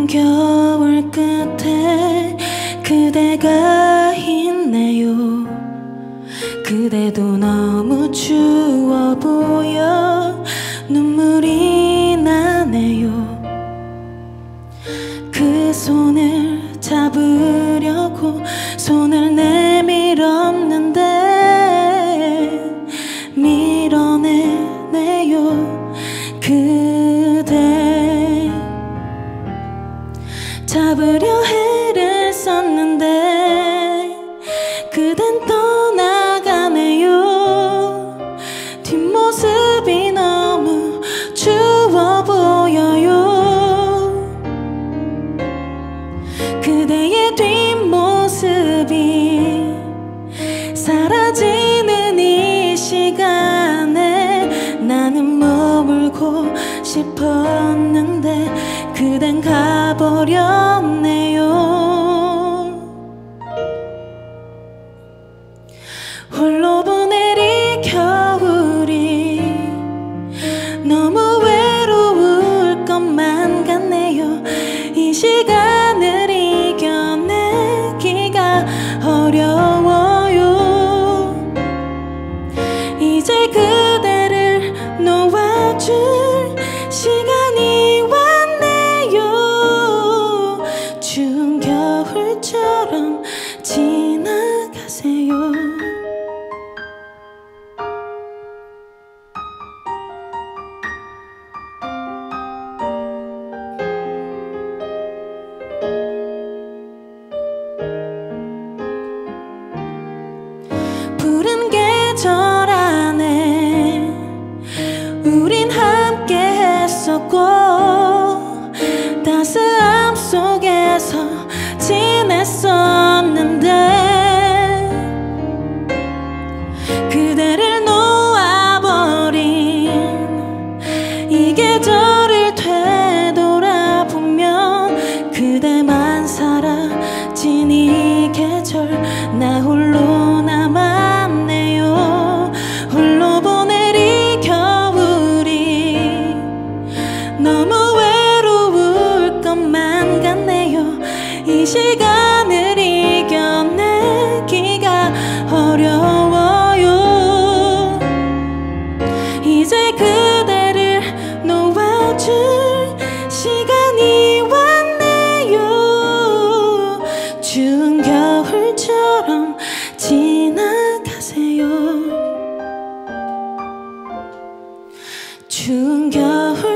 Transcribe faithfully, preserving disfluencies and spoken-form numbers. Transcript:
추운 겨울 끝에 그대가 있네요. 그대도 너무 추워 보여 눈물이 나네요. 그 손을 잡으려고 손을 내밀었는데 밀어내네요. 그대 잡으려 애를 썼는데 그댄 떠나가네요. 뒷모습이 너무 추워 보여요. 그대의 뒷모습이 사라지는 이 시간에 나는 머물고 싶었는데 그댄 가버렸네요. 홀로 보낼 이 겨울이 너무 외로울 것만 같네요. 이 시간을 이겨내기가 어려워요. 이제 그대를 놓아줄 시간이 왔네요. 추운 겨울처럼 지나가세요. 푸른 계절 안에 우린 함께 했었고 따스함 속에서 지냈었는데 그대를 놓아버린 이 계절을 되돌아보면 그대만 사라진 이 계절 나 홀로 남았네요. 홀로 보낼 이 겨울이 너무 외로울 것만 같네요. 이 시간을 이겨내기가 어려워요. 이제 그대를 놓아줄 시간이 왔네요. 추운 겨울처럼 지나가세요. 추운 겨울